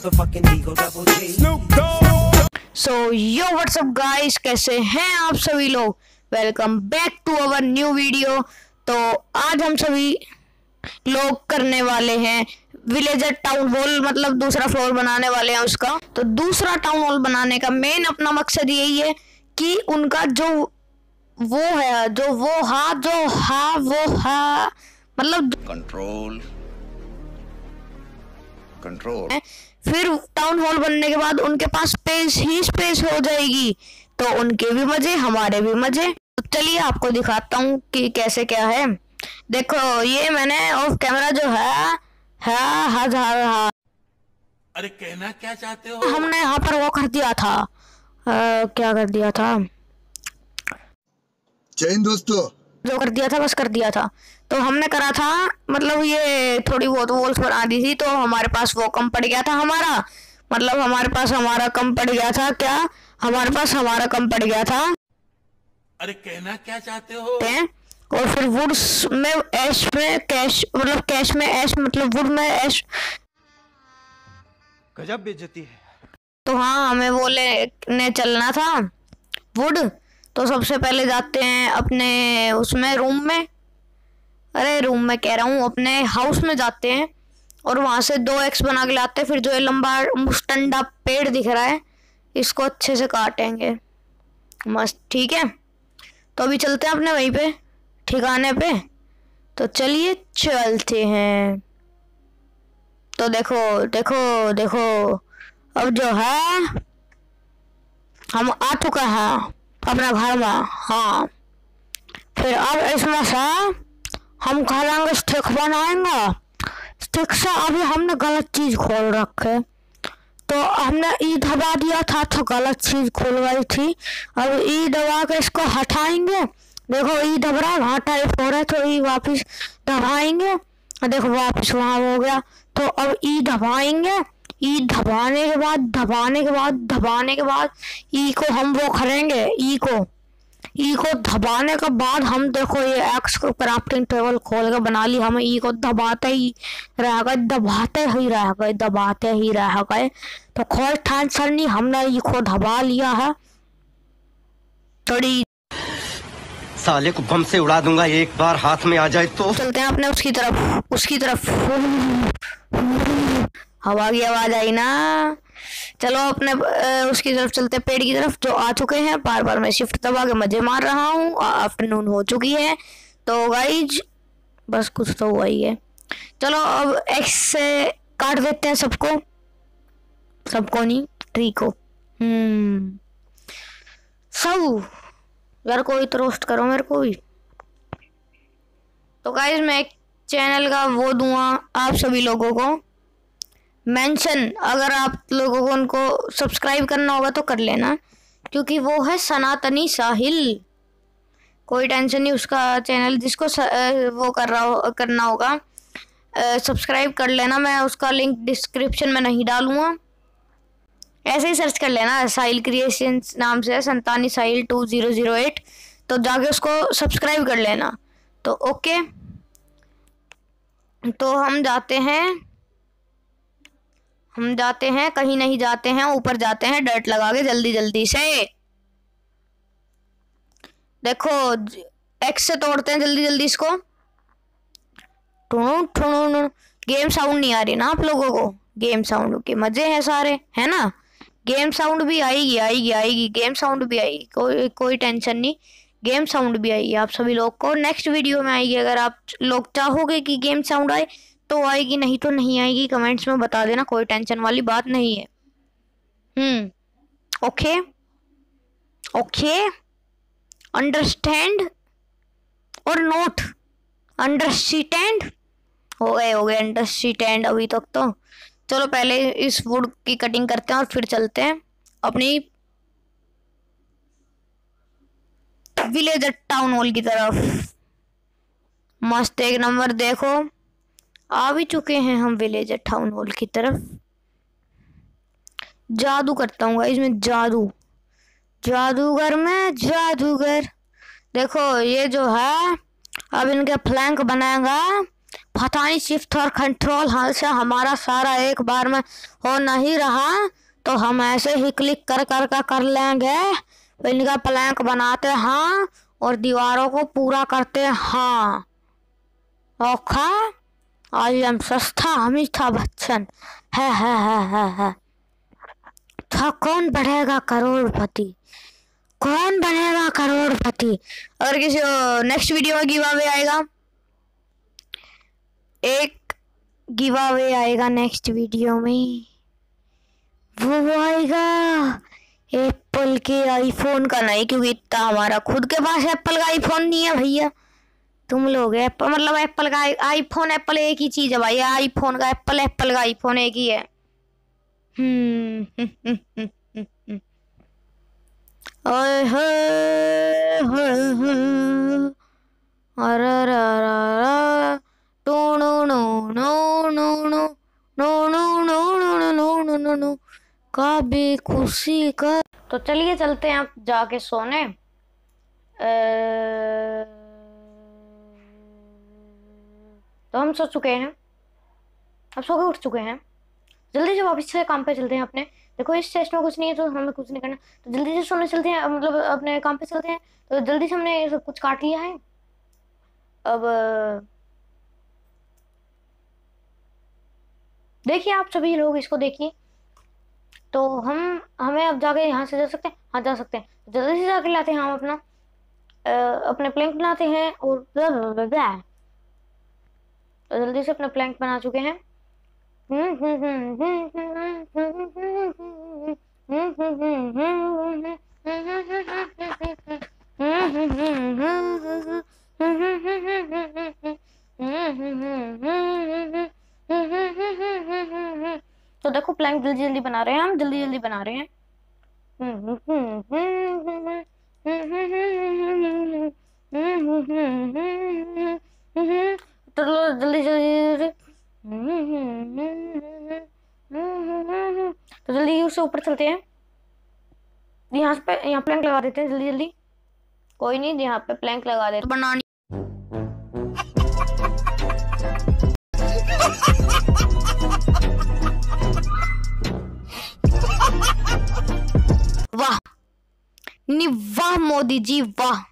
motherfucking Eagle Double G. So yo what's up guys, कैसे हैं आप सभी लोग। Welcome back to our new video. तो आज हम सभी लोग करने वाले हैं विलेजर टाउन हॉल, मतलब दूसरा फ्लोर बनाने वाले हैं उसका। तो दूसरा टाउन हॉल बनाने का मेन अपना मकसद यही है कि उनका जो वो है मतलब कंट्रोल। फिर टाउन हॉल बनने के बाद उनके पास स्पेस ही स्पेस हो जाएगी, तो उनके भी मजे हमारे भी मजे। तो चलिए आपको दिखाता हूँ कि कैसे क्या है। देखो ये मैंने ऑफ कैमरा जो है अरे कहना क्या चाहते हो? हमने यहाँ पर वो कर दिया था, क्या कर दिया था, जय हिंद दोस्तों। जो कर दिया था बस कर दिया था। तो हमने करा था, मतलब ये थोड़ी बहुत वॉल्स बना दी थी, तो हमारे पास वो कम पड़ गया था हमारा, मतलब हमारे पास हमारा कम पड़ गया था। क्या हमारे पास हमारा कम पड़ गया था? अरे कहना क्या चाहते हो? और फिर वुड्स में ऐश में कैश, मतलब कैश में ऐश, मतलब वुड में ऐश। गजब बेइज्जती है। तो हाँ, हमें वो लेने चलना था वुड। तो सबसे पहले जाते हैं अपने उसमें रूम में, अरे रूम में कह रहा हूँ, अपने हाउस में जाते हैं और वहाँ से 2x बना के लाते हैं। फिर जो ये लंबा मुस्टंडा पेड़ दिख रहा है इसको अच्छे से काटेंगे, मस्त, ठीक है। तो अभी चलते हैं अपने वहीं पे ठिकाने पे। तो चलिए चलते हैं। तो देखो देखो देखो, अब जो है हम आ चुका है अपने घर में। हाँ, फिर अब इसमें से हम करेंगे स्टिक बनाएंगे। स्टिक से अभी हमने गलत चीज खोल रखे, तो हमने ई दबा दिया था तो गलत चीज खोल गई थी। अब ई दबा के इसको हटाएंगे। देखो ई दब रहा है, वहाँ टाइप हो रहा है, तो ई वापस दबाएंगे, देखो वापस वहाँ हो गया। तो अब ई दबाएंगे, ई दबाने के बाद ई को हम वो करेंगे। ई को दबाने के बाद हम, देखो ये एक्स को क्राफ्टिंग टेबल खोल के बना ली। हमें ई को दबाते ही रह गए। तो कोई टेंशन नहीं, हमने ई को दबा लिया है। थोड़ी साले को बम से उड़ा दूंगा एक बार हाथ में आ जाए तो। चलते हैं अपने उसकी तरफ। हवा की आवाज आई ना। चलो अपने उसकी तरफ चलते, पेड़ की तरफ जो आ चुके हैं। बार बार मैं शिफ्ट दबा के मजे मार रहा हूँ। आफ्टरनून हो चुकी है, तो गाइज बस कुछ तो हुआ ही है। चलो अब एक्स से काट देते हैं सबको नहीं, ट्री को। सब यार, कोई तो रोस्ट करो मेरे को भी। तो गाइज मैं एक चैनल का वो दूंगा आप सभी लोगों को मेंशन, अगर आप लोगों को उनको सब्सक्राइब करना होगा तो कर लेना, क्योंकि वो है सनातनी साहिल। कोई टेंशन नहीं, उसका चैनल जिसको वो करना होगा सब्सक्राइब कर लेना। मैं उसका लिंक डिस्क्रिप्शन में नहीं डालूंगा, ऐसे ही सर्च कर लेना, साहिल क्रिएशंस नाम से है, संतानी साहिल 2008। तो जाके उसको सब्सक्राइब कर लेना। तो ओके, तो हम जाते हैं कहीं नहीं जाते हैं, ऊपर जाते हैं डर्ट लगा के जल्दी से। देखो एक्स से तोड़ते हैं जल्दी इसको। गेम साउंड नहीं आ रही ना आप लोगों को? गेम साउंड के मजे हैं सारे, है ना। गेम साउंड भी आएगी, गेम साउंड भी आएगी, कोई टेंशन नहीं, गेम साउंड भी आएगी आप सभी लोग को। नेक्स्ट वीडियो में आएगी। अगर आप लोग चाहोगे कि गेम साउंड आए तो आएगी, नहीं तो नहीं आएगी, कमेंट्स में बता देना, कोई टेंशन वाली बात नहीं है। ओके, अंडरस्टैंड और नोट अंडरस्टैंड हो गए अंडरस्टैंड अभी तक तो। चलो पहले इस वुड की कटिंग करते हैं और फिर चलते हैं अपनी विलेजर टाउन हॉल की तरफ। मस्त एक नंबर, देखो आ भी चुके हैं हम विलेजर टाउन हॉल की तरफ। जादू करता हूँ इसमें, जादूगर में जादूगर। देखो ये जो है अब इनके फ्लैंक बनाएगा पता नहीं शिफ्ट और कंट्रोल हाल से हमारा सारा एक बार में हो नहीं रहा, तो हम ऐसे ही क्लिक कर लेंगे। इनका प्लैंक बनाते हैं और दीवारों को पूरा करते हैं। ओखा आई एम सस्ता अमिताभ बच्चन है। था कौन बनेगा करोड़पति, कौन बनेगा करोड़पति। अगर किसी नेक्स्ट वीडियो में गिव अवे आएगा, एक गिव अवे आएगा नेक्स्ट वीडियो में, वो आएगा एप्पल के आईफोन का नहीं, क्योंकि इतना हमारा खुद के पास एप्पल का आईफोन नहीं है भैया। तुम लोग एप्पल मतलब एप्पल का आईफोन, एप्पल एक ही चीज है भाई, आईफोन का एप्पल, एप्पल का आईफोन एक ही है। ओए हो कभी खुशी का। तो चलिए चलते हैं अब जाके सोने। तो हम सो चुके हैं, अब सो के उठ चुके हैं। जल्दी से वापस से काम पे चलते हैं अपने। देखो इस टेस्ट में कुछ नहीं है तो हमें कुछ नहीं करना, तो जल्दी से सोने चलते हैं, मतलब अपने काम पे चलते हैं। तो जल्दी से हमने सब कुछ काट लिया है। अब देखिए आप सभी लोग इसको देखिए, तो हमें अब जाके यहाँ से जा सकते हैं। हाँ जा सकते हैं, जल्दी से जाके लाते हैं हम अपना अपने प्लैंक बनाते हैं। और तो जल्दी से अपना प्लैंक बना चुके हैं। तो देखो प्लैंक जल्दी जल्दी बना रहे हैं हम, जल्दी जल्दी बना रहे हैं। तो जल्दी जल्दी तो जल्दी उससे ऊपर चलते हैं। यहाँ प्लैंक लगा देते हैं जल्दी जल्दी। कोई नहीं, यहाँ पे प्लैंक लगा देते बनानी। वाह नहीं वाह मोदी जी, वाह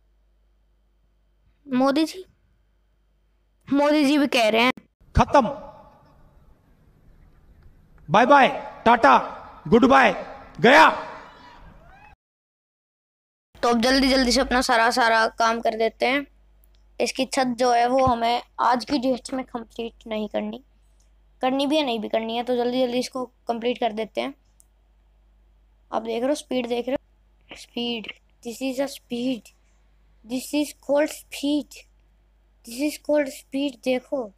मोदी जी। मोदी जी भी कह रहे हैं खत्म, bye bye, tata, goodbye, गया। तो अब जल्दी जल्दी से अपना सारा काम कर देते हैं। इसकी छत जो है वो हमें आज की डेट में कंप्लीट नहीं करनी भी है, नहीं भी करनी है, तो जल्दी जल्दी इसको कंप्लीट कर देते हैं। आप देख रहे हो स्पीड, देख रहे हो speed, this is a speed, this is called speed, this is called speed. देखो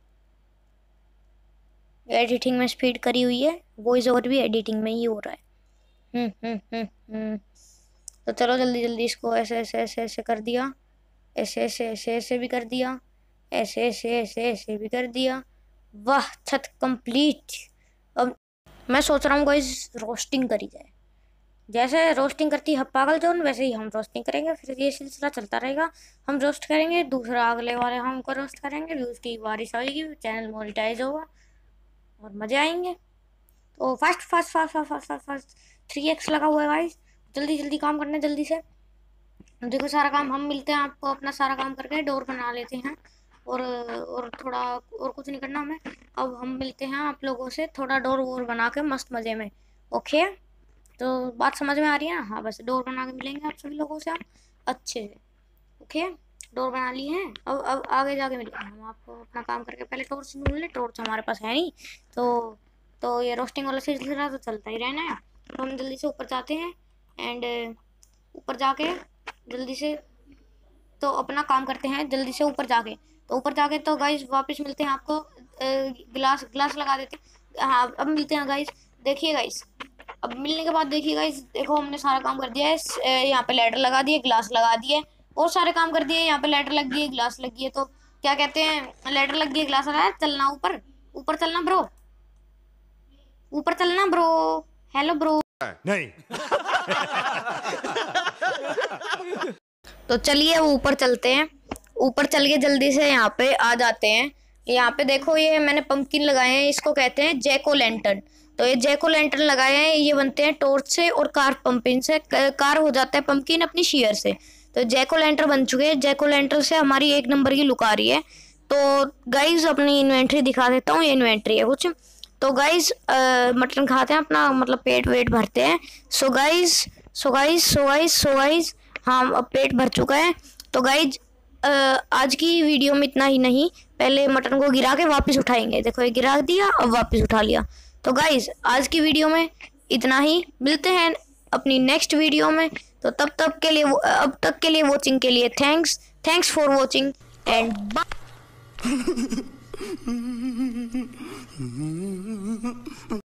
एडिटिंग में स्पीड करी हुई है, वॉइस ओवर भी एडिटिंग में ही हो रहा है। तो चलो जल्दी जल्दी इसको ऐसे ऐसे ऐसे ऐसे कर दिया, ऐसे ऐसे ऐसे ऐसे भी कर दिया, ऐसे ऐसे ऐसे ऐसे भी कर दिया। वाह छत कंप्लीट। अब मैं सोच रहा हूँ गाइस रोस्टिंग करी जाए, जैसे रोस्टिंग करती है पागल जोन, वैसे ही हम रोस्टिंग करेंगे। फिर ये सिलसिला चलता रहेगा, हम रोस्ट करेंगे, दूसरा अगले वाले हमको रोस्ट करेंगे, व्यूज की बारिश आएगी, चैनल मोनेटाइज होगा और मजे आएंगे। तो fast fast fast fast fast fast fast 3x लगा हुआ है गाइस, जल्दी जल्दी काम करना है जल्दी से। देखो सारा काम हम मिलते हैं आपको, अपना सारा काम करके डोर बना लेते हैं और थोड़ा और कुछ नहीं करना हमें। अब हम मिलते हैं आप लोगों से थोड़ा डोर वोर बना के मस्त मज़े में। ओके तो बात समझ में आ रही है ना? हाँ बस डोर बना के मिलेंगे आप सभी लोगों से हम अच्छे से। ओके डोर बना लिए हैं, अब आगे जाके मिलेंगे हम आपको अपना काम करके। पहले टॉर्च ढूंढ ले, टॉर्च हमारे पास है नहीं, तो ये रोस्टिंग वाला सिलसिला तो चलता ही रहना है। तो हम जल्दी से ऊपर जाते हैं एंड ऊपर जाके जल्दी से तो अपना काम करते हैं जल्दी से ऊपर जाके। तो ऊपर जाके तो गाइस वापस मिलते हैं आपको, ग्लास लगा देते हैं। हाँ अब मिलते हैं गाइस। देखिए गाइस अब मिलने के बाद देखिए गाइस, देखो हमने सारा काम कर दिया है। यहाँ पे लैडर लगा दिए, ग्लास लगा दिए और सारे काम कर दिए। यहाँ पे लैडर लग गई, ग्लास लगी है, तो क्या कहते हैं लैडर लग गई, ग्लास लगा है। चलना ऊपर, ऊपर चलना ब्रो, ऊपर चलना ब्रो। हेलो ब्रो नहीं। तो चलिए ऊपर चलते हैं, ऊपर चल के जल्दी से यहाँ पे आ जाते हैं यहाँ पे देखो ये मैंने पंपकिन लगाए हैं, इसको कहते हैं जैक ओ लैंटर्न। तो ये जैक ओ लैंटर्न लगाए हैं, ये बनते हैं टॉर्च से और कार पंपिन से। कार हो जाता है पंपकिन अपनी शेयर से। तो जैक ओ लैंटर्न बन चुके हैं। जैक ओ लैंटर्न से हमारी 1 नंबर की लुक आ रही है। तो गाइज अपनी इन्वेंट्री दिखा देता हूँ, ये इन्वेंट्री है कुछ। तो गाइज मटन खाते हैं, अपना मतलब पेट वेट भरते हैं। सो गाइज हाँ अब पेट भर चुका है। तो गाइज आज की वीडियो में इतना ही नहीं, पहले मटन को गिरा के वापस उठाएंगे। देखो ये गिरा दिया, अब वापस उठा लिया। तो गाइज आज की वीडियो में इतना ही, मिलते हैं अपनी नेक्स्ट वीडियो में। तो अब तक के लिए वॉचिंग के लिए thanks for watching and bye.